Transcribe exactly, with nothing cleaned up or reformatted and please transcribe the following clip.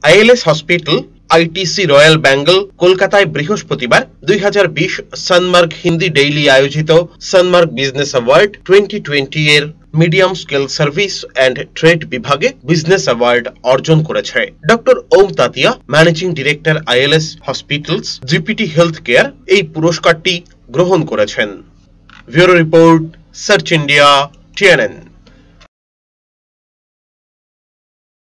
ILS hospital ITC Royal Bengal কলকাতায় বৃহস্পতিবার দুই হাজার বিশ সানমার্গ হিন্দি ডেইলি আয়োজিত Sanmarg business award twenty twenty এর medium scale service and trade বিভাগে বিজনেস অ্যাওয়ার্ড অর্জন করেছে। Doctor Om Tatia, managing director ILS hospitals GPT health care, এই পুরস্কারটি গ্রহণ করেছেন। Bureau report, search India, TNN.